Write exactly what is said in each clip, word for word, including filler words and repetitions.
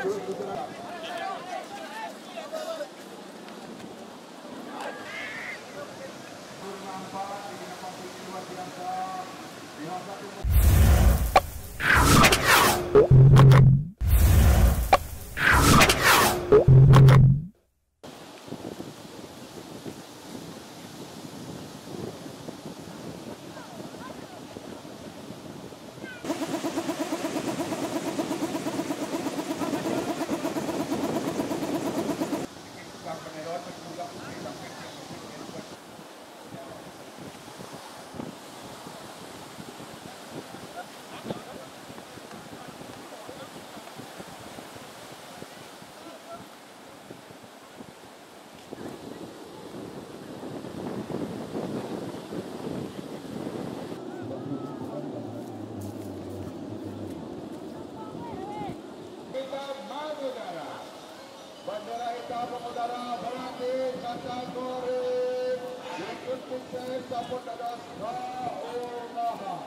Bandera hitam mengudara berarti kategori United States support atas Kaumaha.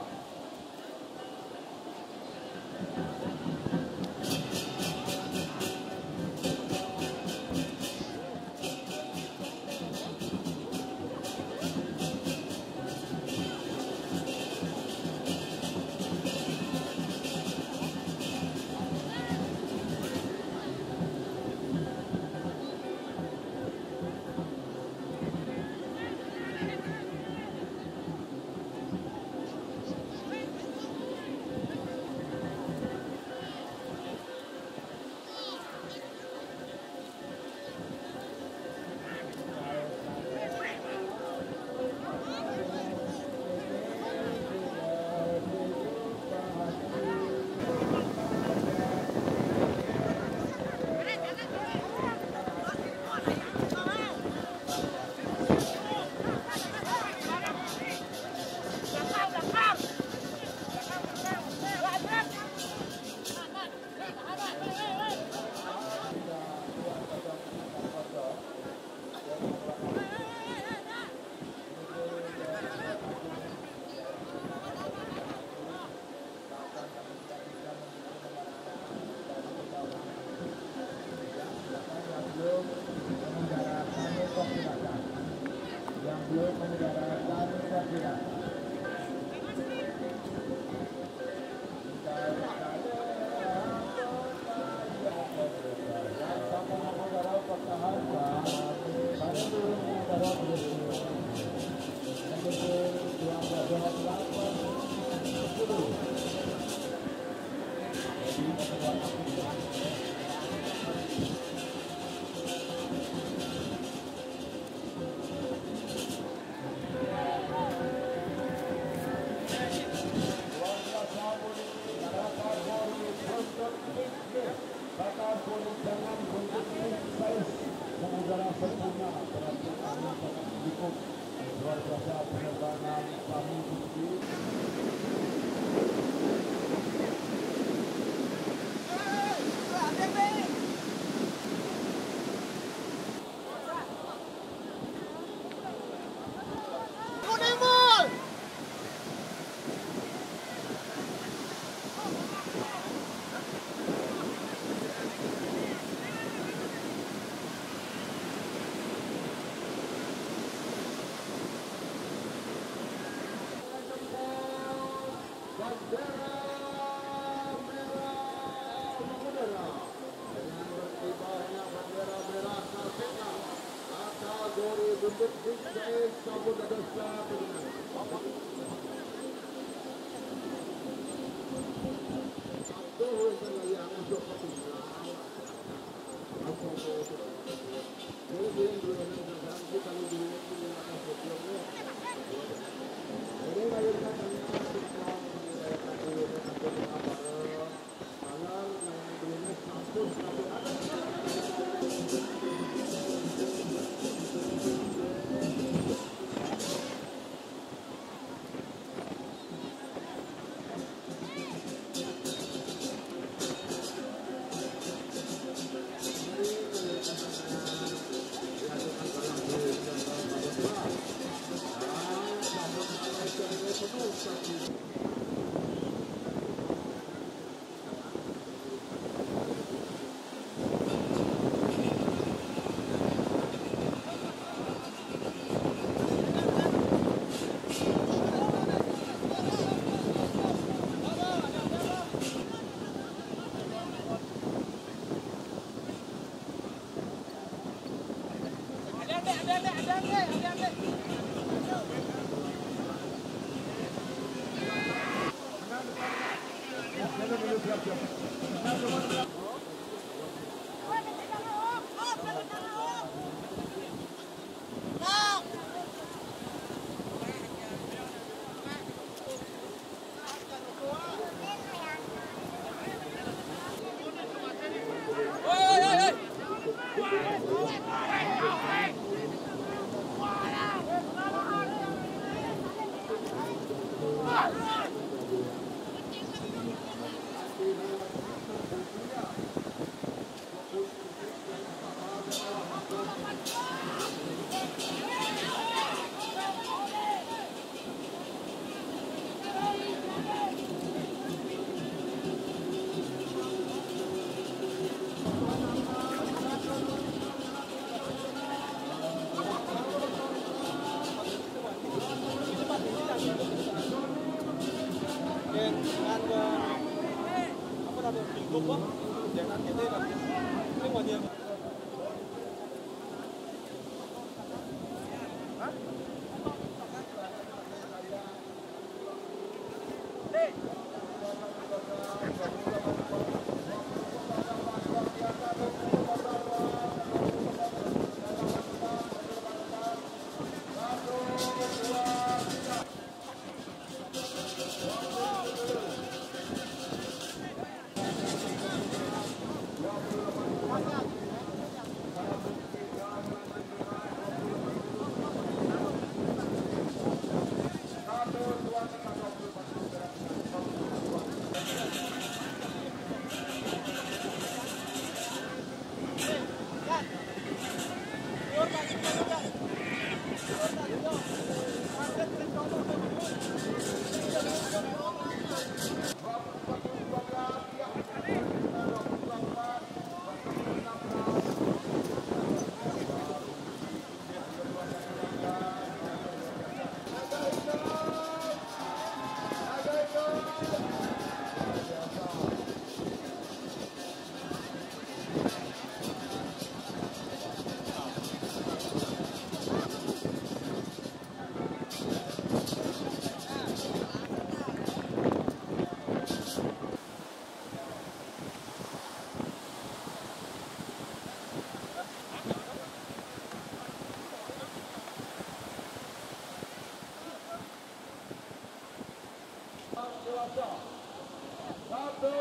Satu,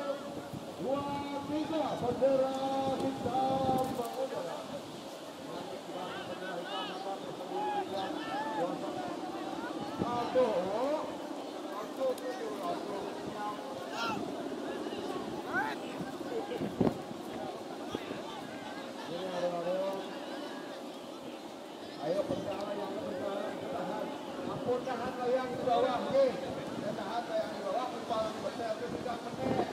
dua, tiga, bendera hitam mengudara. Satu, satu, tujuh, satu. Ini ada-ada. Ayo bendera yang bendera tahan. Ampun tahan yang di bawah, oke. Tahan yang di bawah, kepala di bendera itu tidak meneh.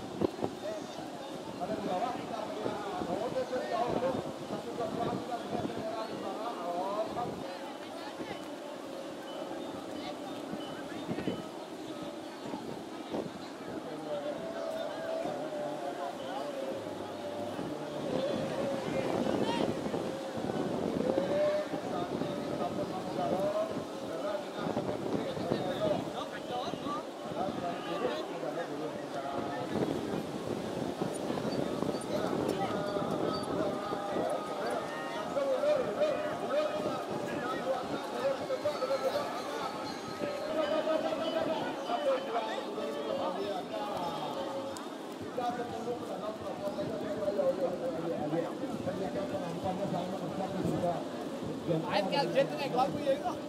Ada di bawah kita bendera. Oh, itu di bawah. Satu ke bawah kita bendera di bawah. Oh, Anh kêu chết cái này có nguy hiểm không?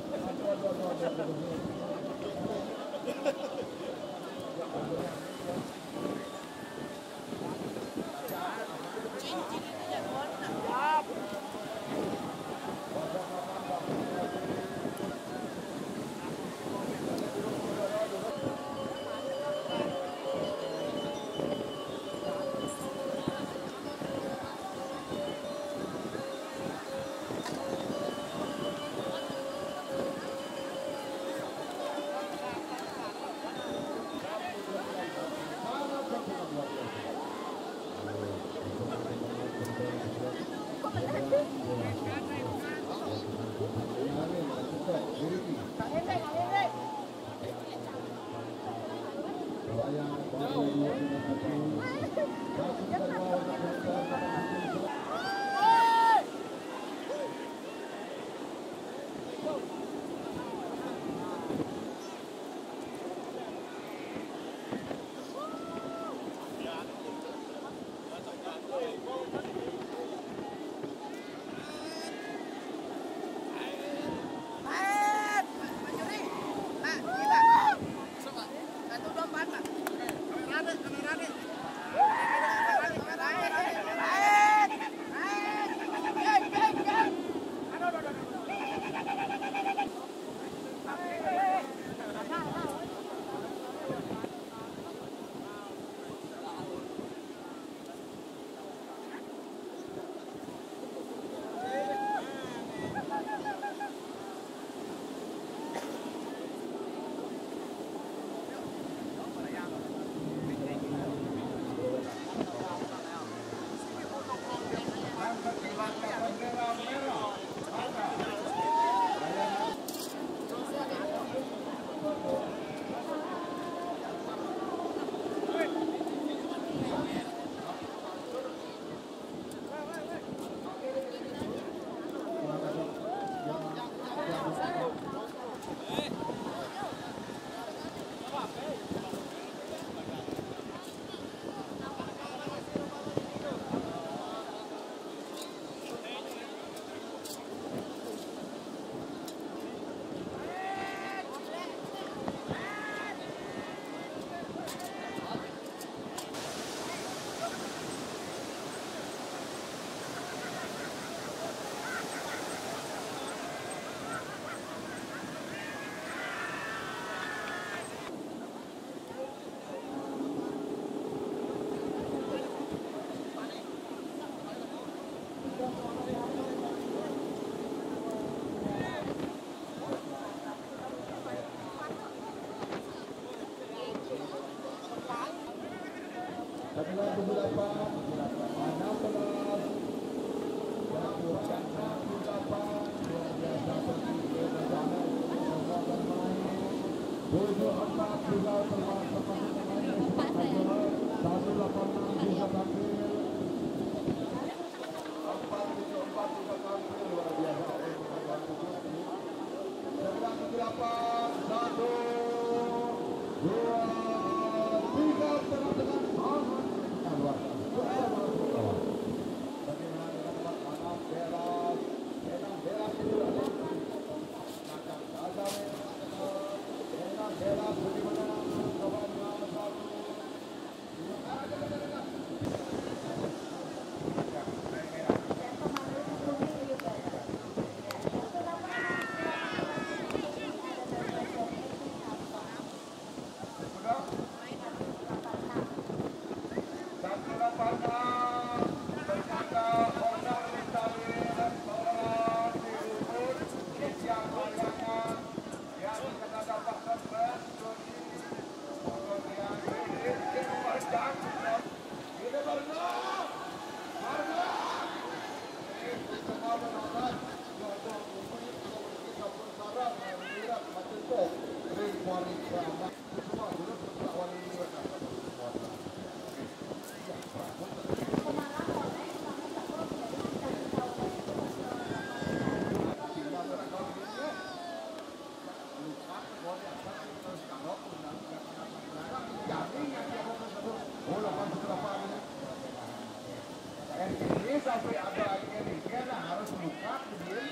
Sampai ada ini, dia harus buka, kemudian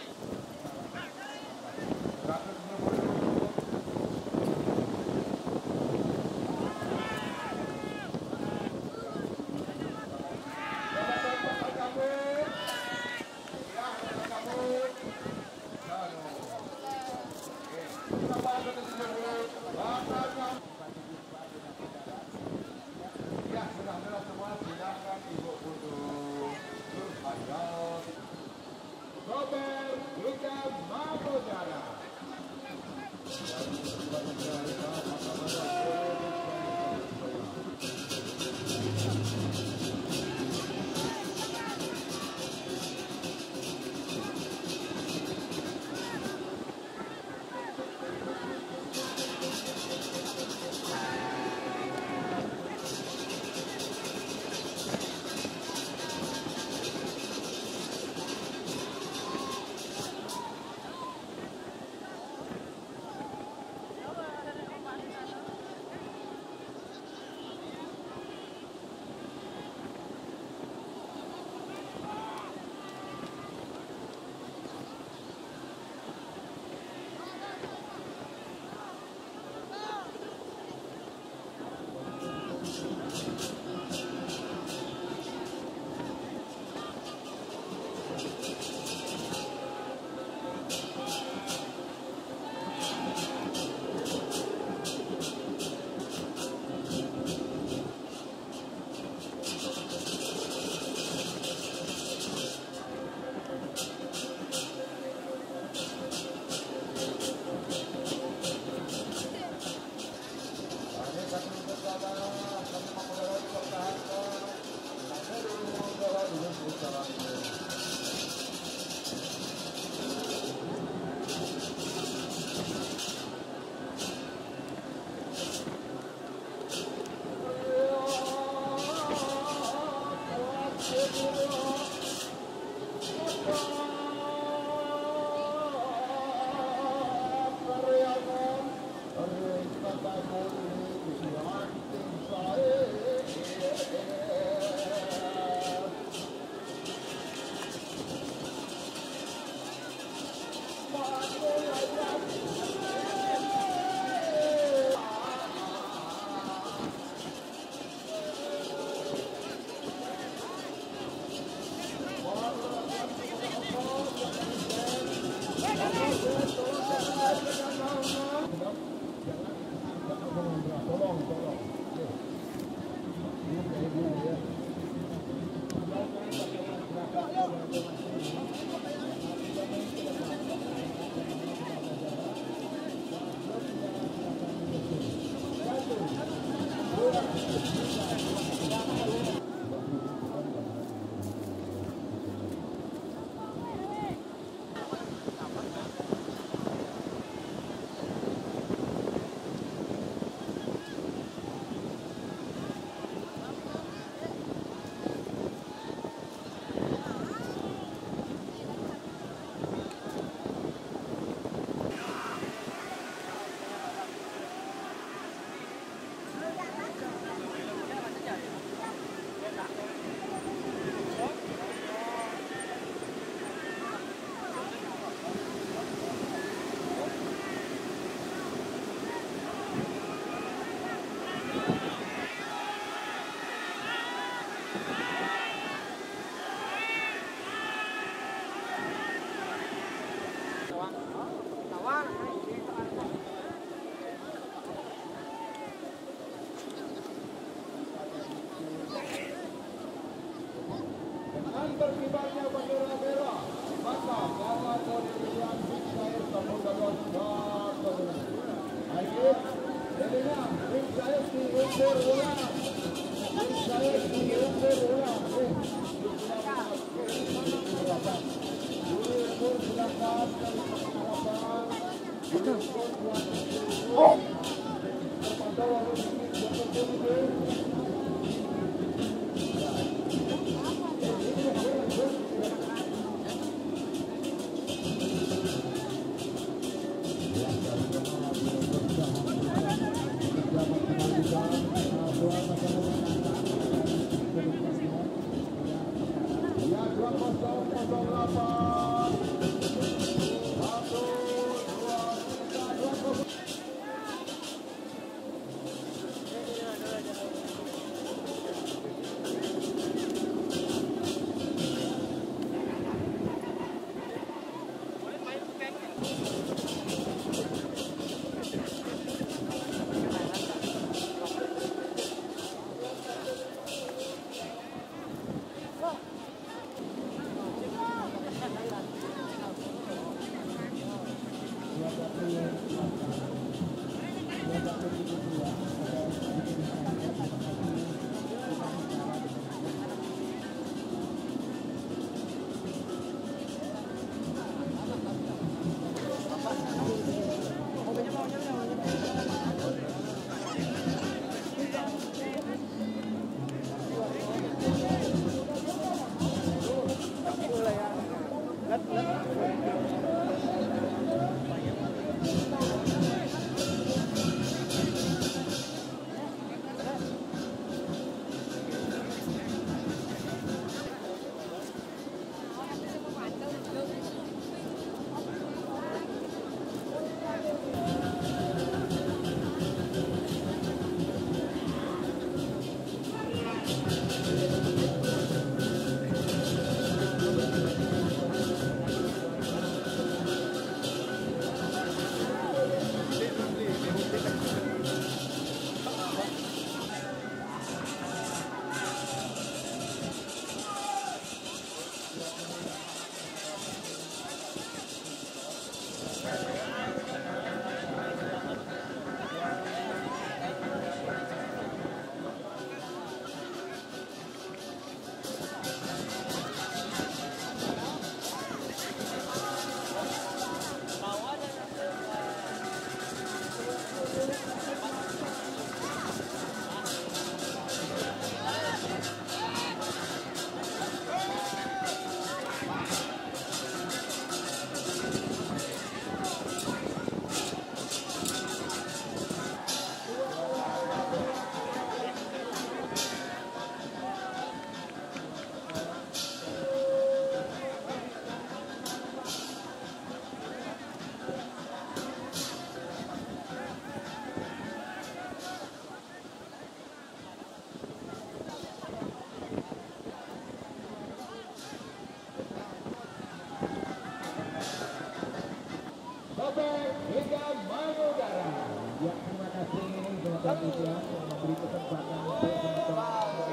Dari berkibarnya bendera merah, maka gawat pemilihan Big Giant Samudra Besar. Ayo, jadinya Big Giant diukur ulang. Big Giant diukur ulang. Diukur silakan dari harapan. Diukur buat terpantau harus diukur. Hingga mengudara. Ya, terima kasih teman-teman yang memberi kesempatan untuk teman-teman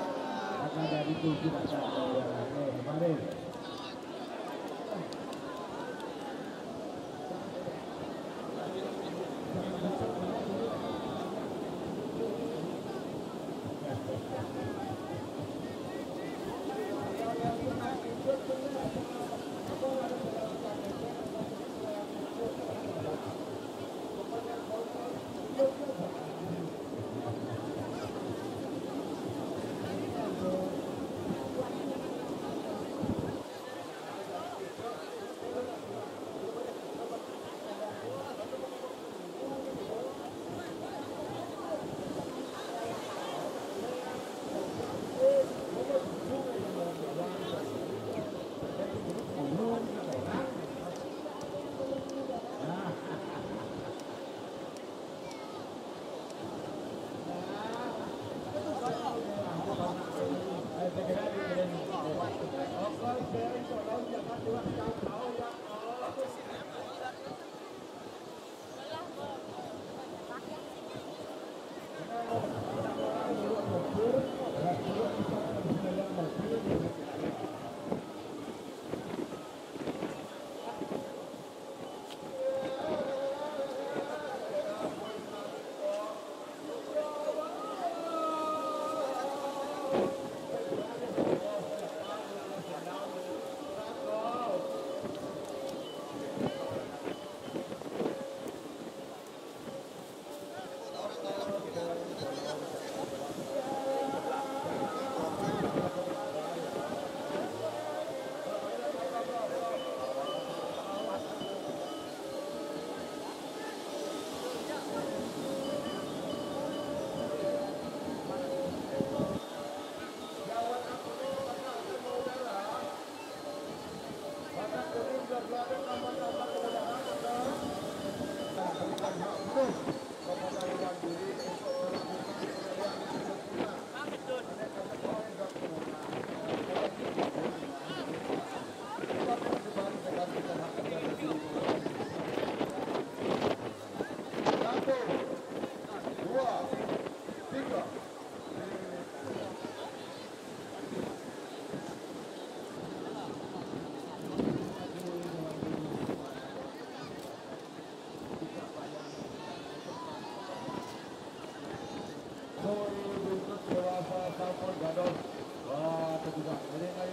akan dari tujuh masa. Oke, mari.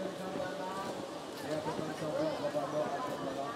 memberikan tangan. Dia akan coba kepada Abdullah.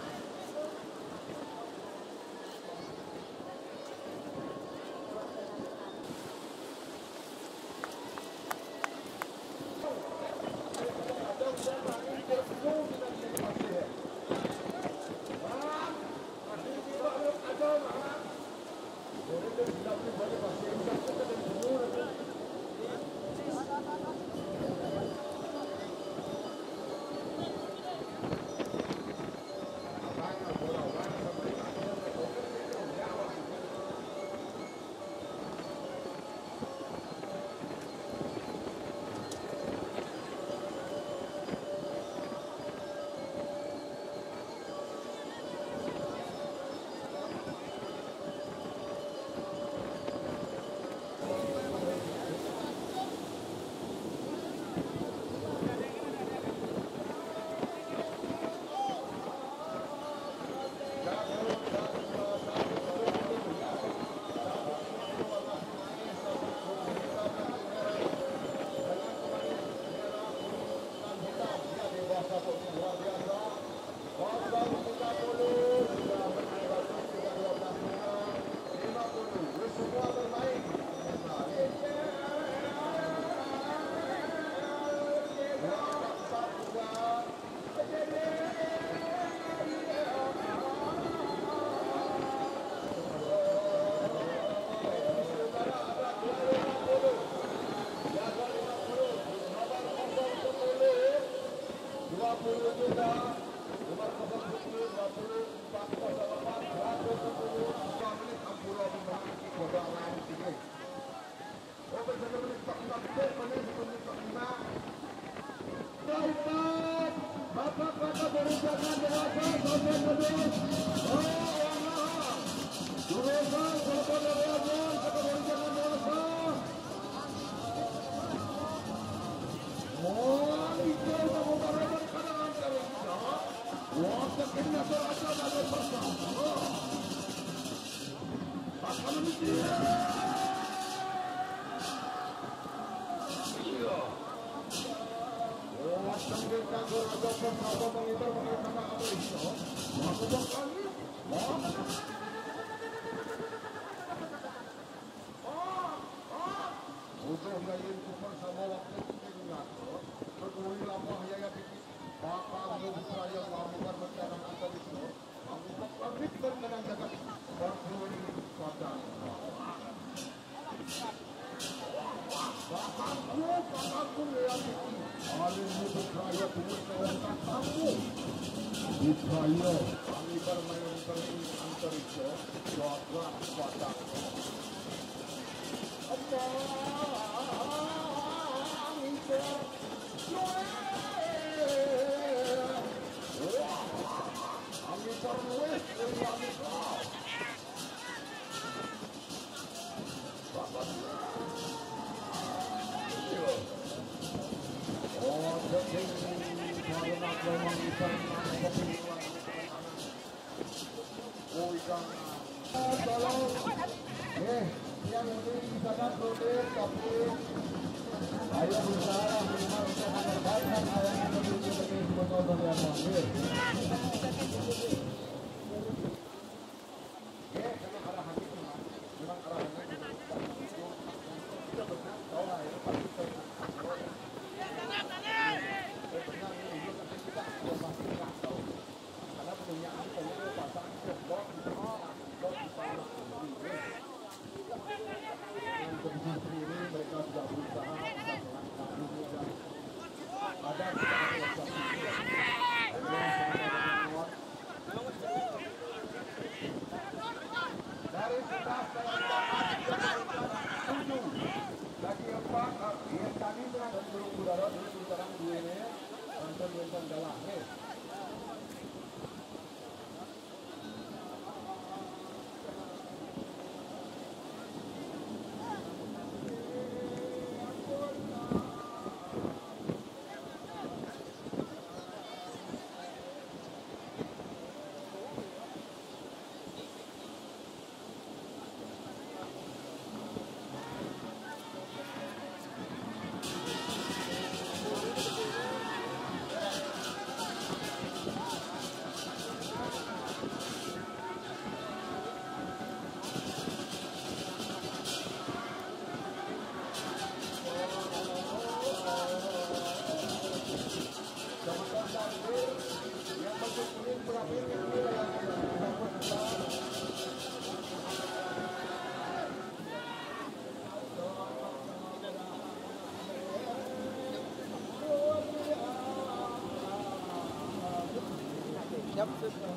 Siap.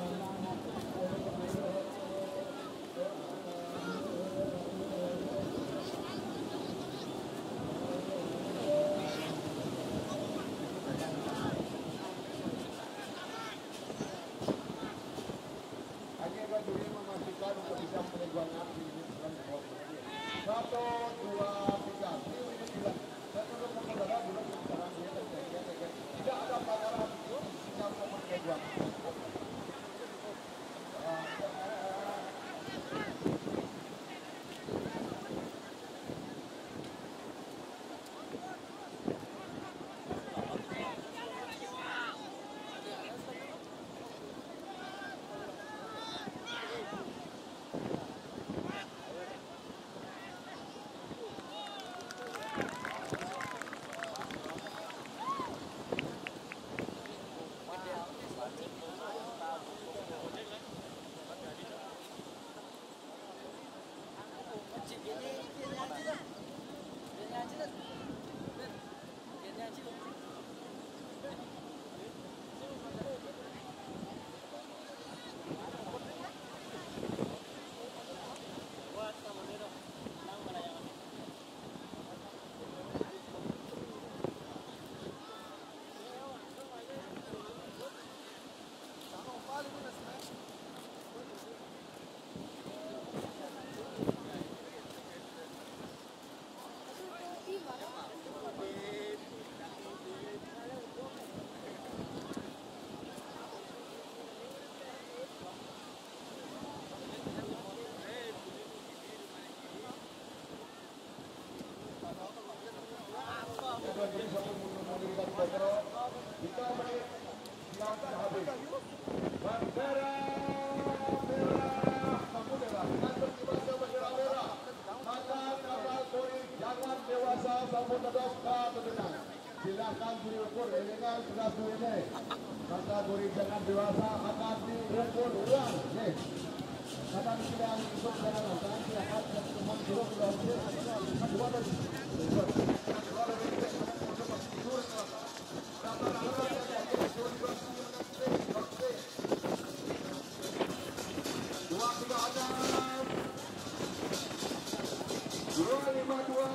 Satu, dua, tiga. Satu, dua, tidak ada pelanggaran. Tidak memakai dua. Silakan diukur dengan beras ini. Kategori jangan dewasa akan diukur ulang. Nih, kata tidak ikut dalam langkah silakan teman dulu sudah dua dan dua tiga ada dua lima dua.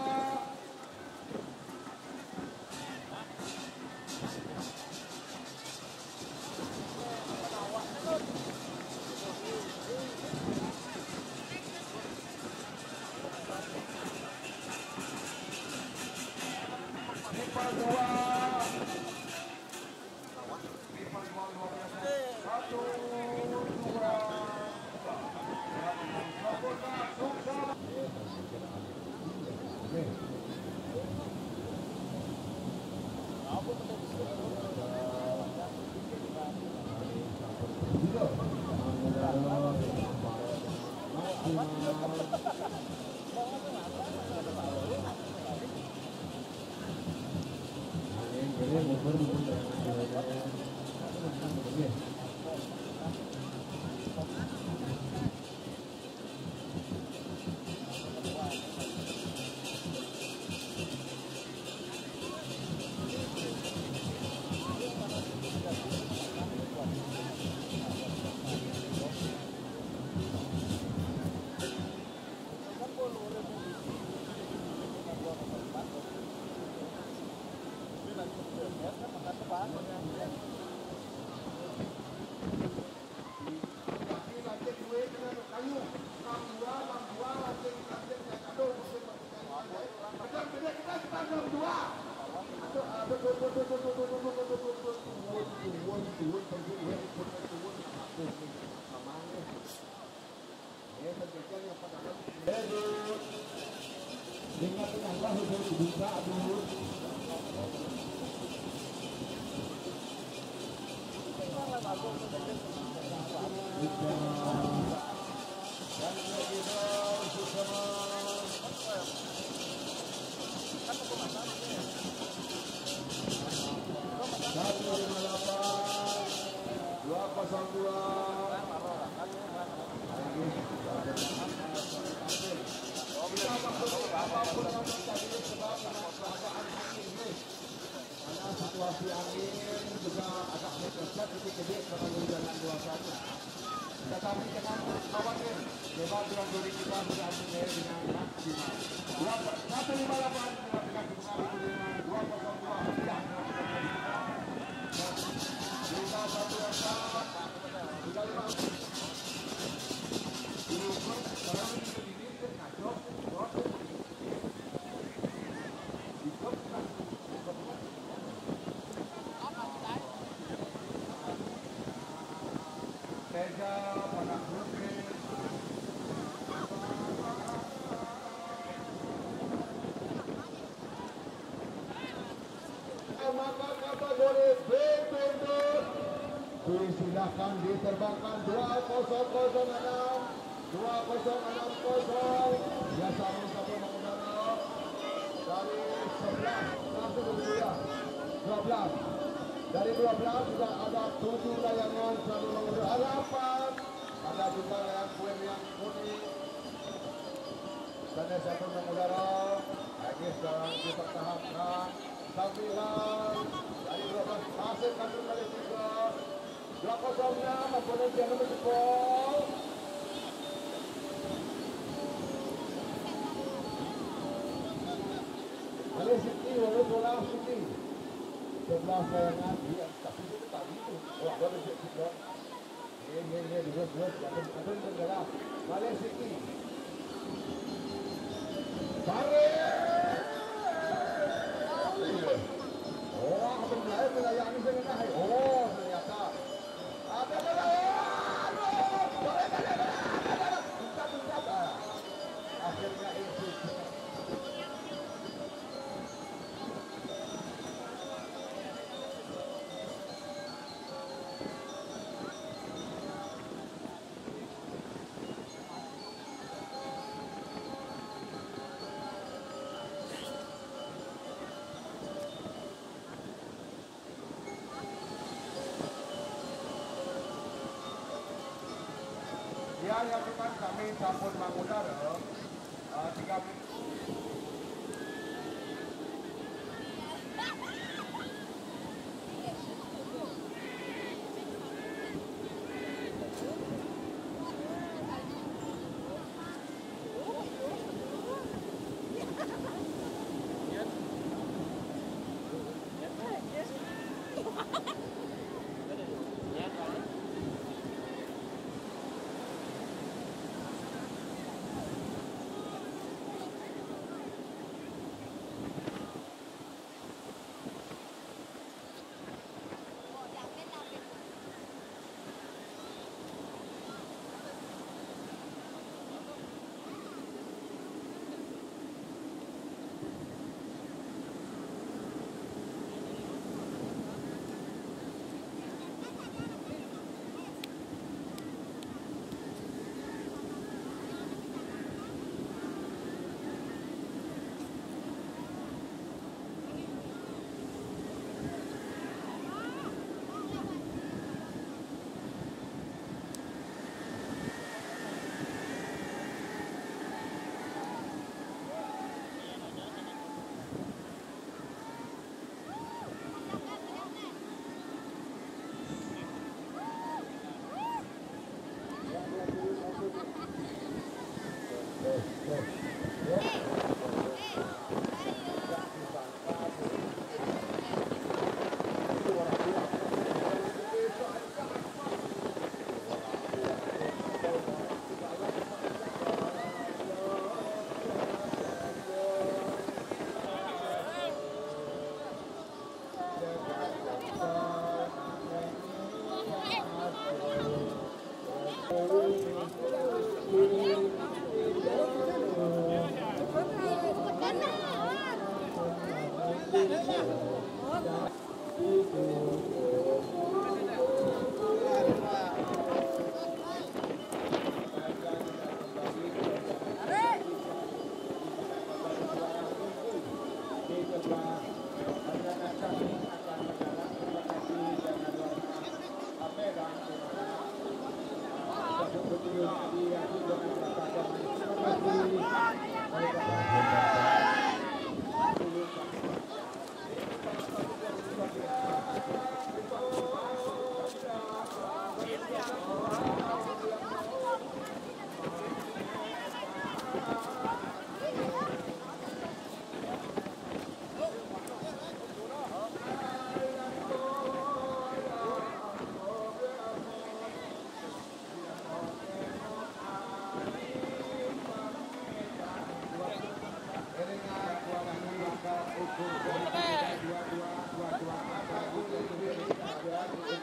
Situasi angin juga agak mendesak sedikit melalui jalan dua satu. Tetapi jangan khawatir, lebar dua duri kita sudah mulai dengan maksimal. satu lima delapan dengan pengaruh dengan dua kosong dua. Kita satu angka tiga lima. Dulu pun kalau ini ini kacau, Teja pada Brooklyn. Maka kategori B Bentur silakan diterbangkan dua nol nol enam dua nol enam nol biasa satu mengudara dari sebelas satu dua dua belas dari dua belas sudah ada tujuh layangan satu mengudara delapan ada juga layang kue yang putih dan satu mengudara lagi sekarang dipertahankan sembilan dari dua belas masih kandung kali tiga dua kosong enam oponensi yang nomor sepuluh Kali Siti walau bola Siti sebelah layangan dia tapi itu tadi itu wah gua bisa juga ini ini ini dua dua ada ada negara Kali Siti tarik oh apa mulai wilayah ini saya oh ternyata ada nelayan boleh boleh boleh akhirnya itu ya yang bukan kami sampun mangudara uh, tiga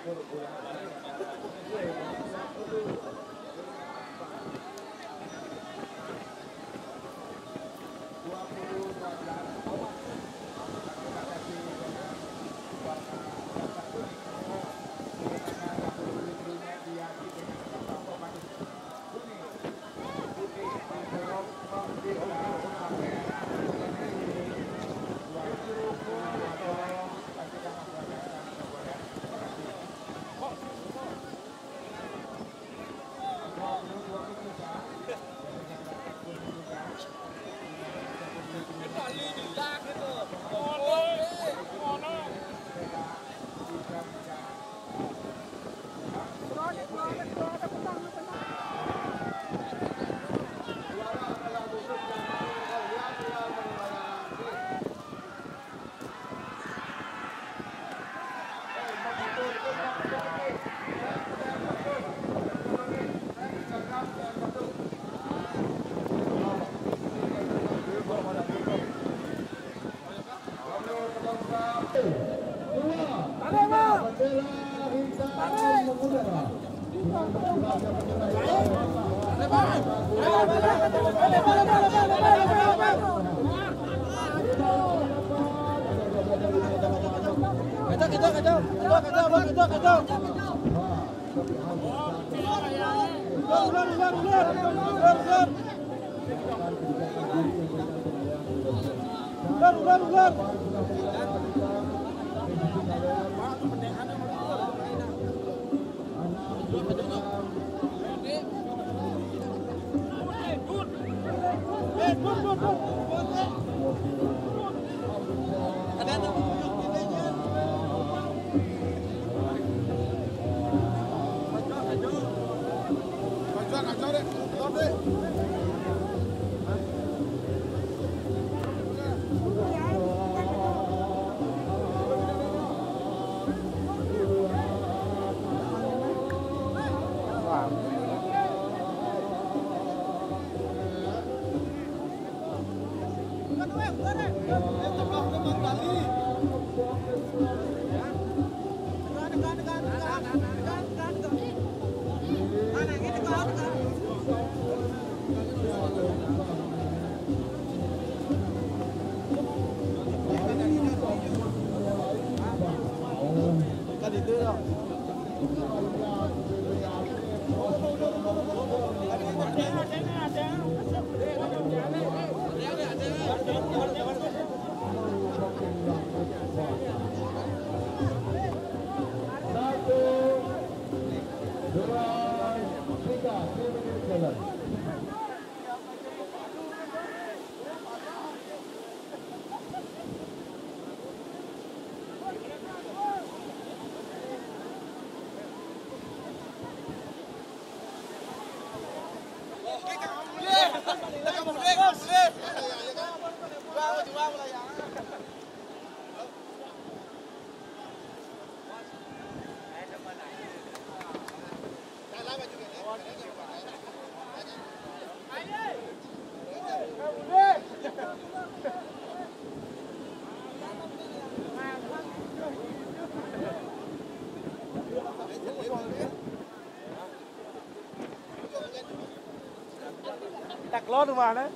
Đặt lót được mà đấy.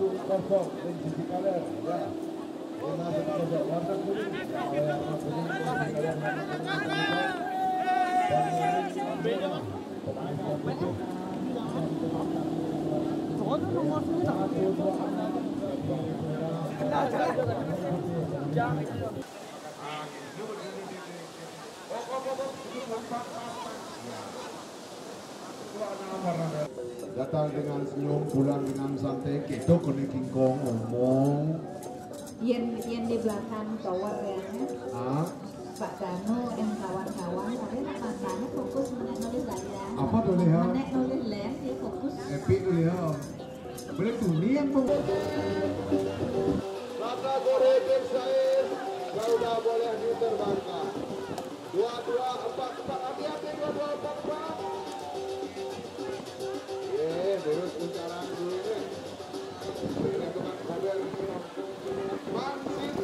satu kosong Prinsip Kaler ya. Lima satu kosong warna kuning. Kalau yang warna kuning kalian datang dengan senyum, pulang dengan santai. Kita kena King Kong ngomong. Yang yang di belakang tower ya, Ah, Pak Dano dan kawan-kawan, tapi matanya fokus menek nulis saya. Apa tuh, Liha? Menek nulis lem, dia fokus. epic tu ya. Boleh tu ni yang pun. Kategori tim Said sudah boleh diterbangkan. Dua dua empat empat hati-hati dua dua empat empat. Eh, terus puncaran dulu ni. Ini tukang kader. Mansip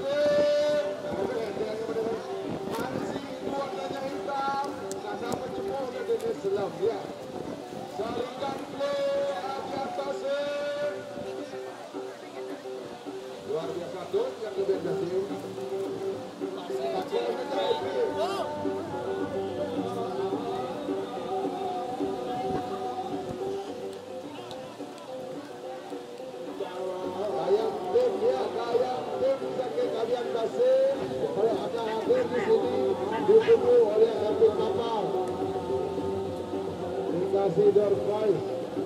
Mansip itu warnanya hitam. Karena mencemur ke jenis selam ya. Saringan play di atas. Luar biasa tuh yang lebih biasa. Gayang tim ya, gayang tim sakit kalian kasih. Kalau ada hadir di sini ditunggu oleh Epic Kapal. Dikasih door prize.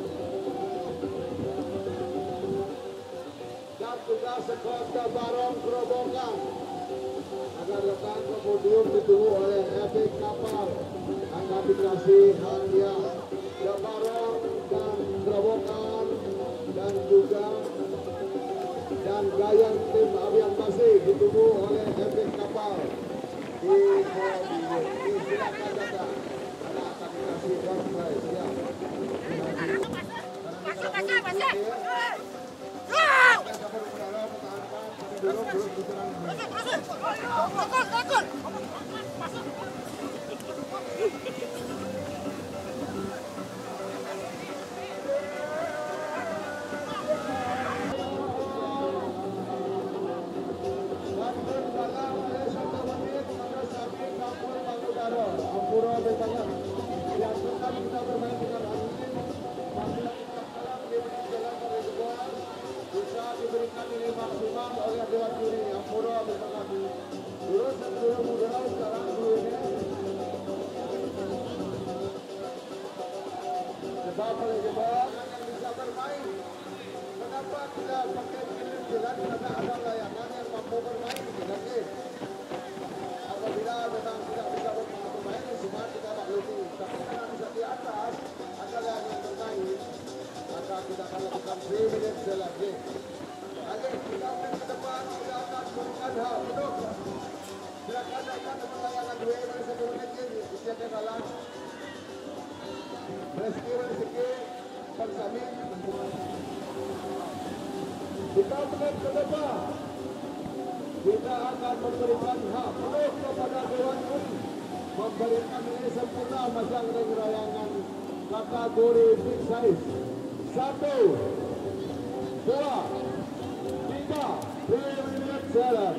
Dan tugas sekota barong kerobokan agar datang ke podium ditunggu oleh Epic Kapal. Akan dikasih hadiah ya barong dan kerobokan dan juga dan gayang tim Abian Masih ditunggu oleh Epic Kapal di podium. Silakan datang karena akan dikasih door prize ya. Masuk, masuk, masuk. Diberikan nilai maksimal oleh Dewan Juri Ampura bersama terus sebelum muda sekarang dulu ini sebab oleh sebab yang bisa bermain. Kenapa tidak pakai film jalan karena ada layangan yang mampu bermain dengan game. Apabila memang tidak bisa bermain semua kita maklumi. Tapi karena bisa di atas ada yang bermain maka kita akan lakukan three minutes jalan game. Ayo kita ke depan, kita akan berikan hal duduk. Silakan datang ke layangan dua dari satu menit ini. Usianya kalah. Rezeki-rezeki bersami. Kita menit ke depan. Kita akan memberikan hak penuh kepada Dewan Juri. Memberikan nilai sempurna masang ring layangan kategori big size. Satu, dua, tiga, three minutes jalan.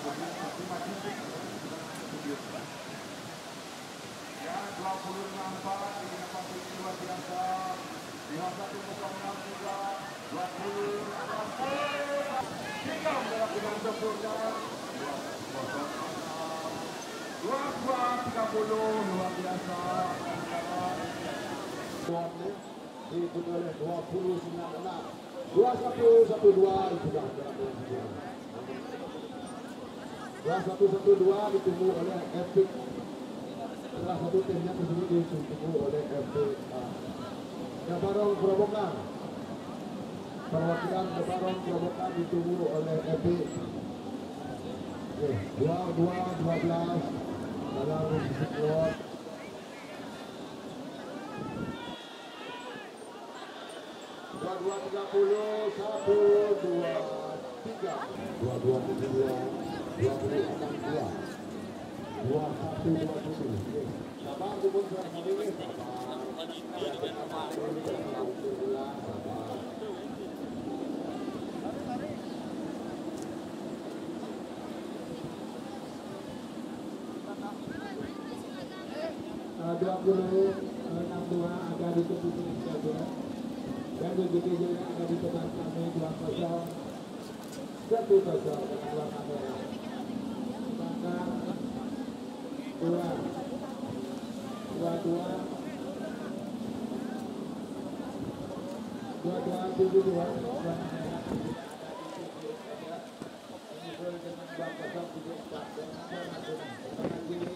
Ya, dua puluh enam empat ini dapat luar biasa. dua satu kosong enam tiga dua puluh enam tiga dalam dengan sempurna. dua dua tiga puluh luar biasa. Diikuti oleh dua puluh sembilan enam dua satu satu dua sudah dua satu satu dua ditunggu oleh Epic. Salah satu timnya tersebut ditunggu oleh Epic. Kebarong Gerobokan, perwakilan Kebarong Gerobokan ditunggu oleh Epic. Dua dua dua belas dalam posisi keluar. Dua dua tiga puluh satu dua tiga dua dua tiga dua dua puluh enam dua dua satu dua tujuh. Sabar dukung suara kami ini. Dua puluh enam dua agak ditutup saja. Dan begitu juga ada di tempat kami dua kosong satu kosong dengan warna merah. Maka dua dua dua dua dua tujuh dua warna merah. Ini boleh dengan dua kosong tujuh empat dengan warna kuning. Warna kuning.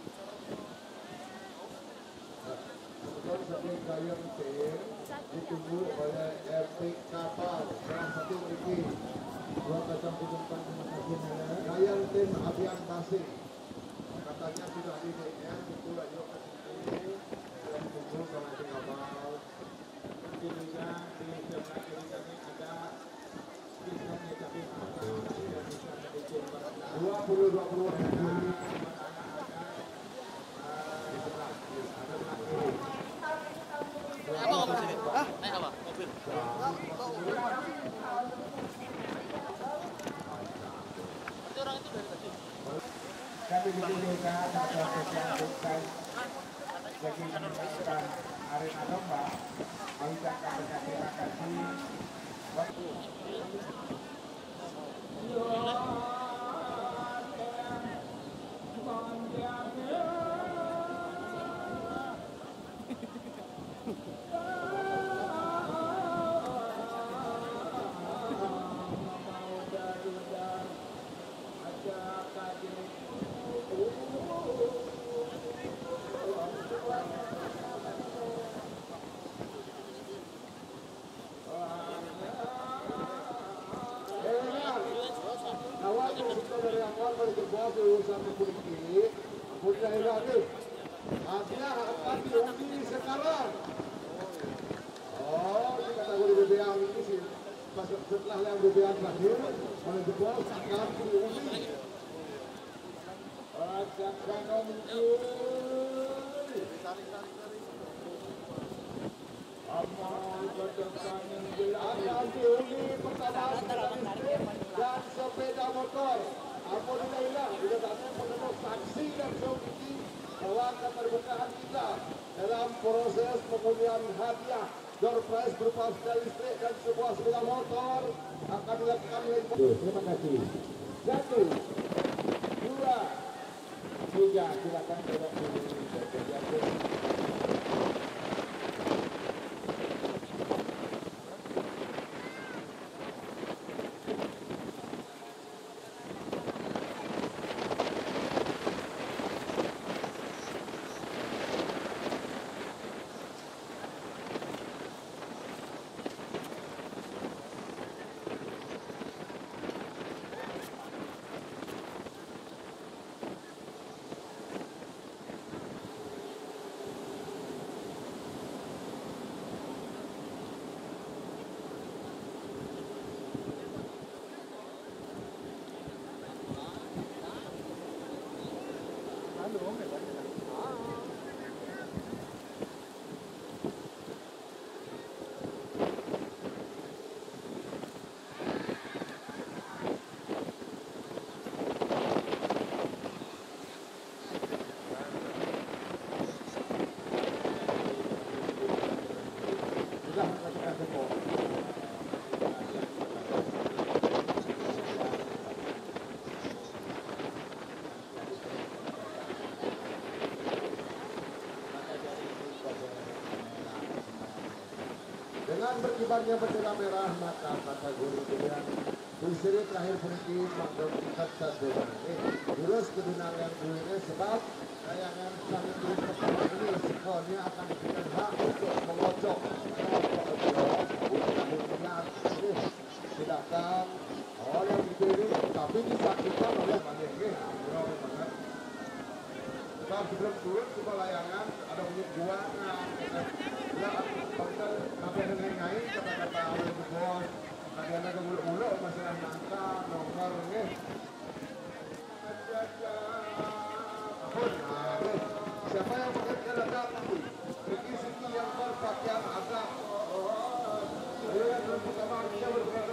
Kemudian sampai gayung tim ditunggu oleh Epic Kapal salah satu ini dua kosong tujuh empat. Terima kasih gayung tim Abian Tasik katanya sudah di D M itu ayo ke sini sudah ditunggu sama Epic Kapal. Mungkin juga di sebelah kiri kami ada sistem tapi dua puluh dua puluh di sebelah ada belakang. Apa ngomong sini? Ah, naik apa? Mobil. Itu orang itu dari tadi. Kami juga ada spesial bagi menunjukkan arena domba. Mengucapkan terima kasih. Sampai politik, politik lagi. Artinya akan diundi sekarang. Oh, ini kategori B B A ini sih. Setelah yang B B A terakhir, oleh jebol akan diundi. Rajakan muncul. Amal berdepan yang akan diundi pertama dan sepeda motor. Alhamdulillah, kita datang mengenal saksi dan saksi bahwa keterbukaan kita dalam proses pemberian hadiah door prize berupa sepeda listrik dan sebuah sepeda motor akan dilakukan oleh. Terima kasih. Satu, dua, tiga. Silakan belok dulu. berkibarnya bendera merah, maka kategori pilihan Kusiri terakhir puniki makhluk tingkat satu menit. Terus kedunang yang dulunya sebab tayangan sangat terus pertama ini sekolahnya akan diberikan hak untuk mengocok sedangkan awal yang dipilih tapi disakitkan oleh banyak banget. Sebab sebelum turun ke layangan ada unit dua nah kita sampai dengan naik kata-kata oleh bos ada ke mulut-mulut masalah nangka nomor ni siapa yang bekerja datang pergi sini yang berpakaian agak yang pertama kita berpakaian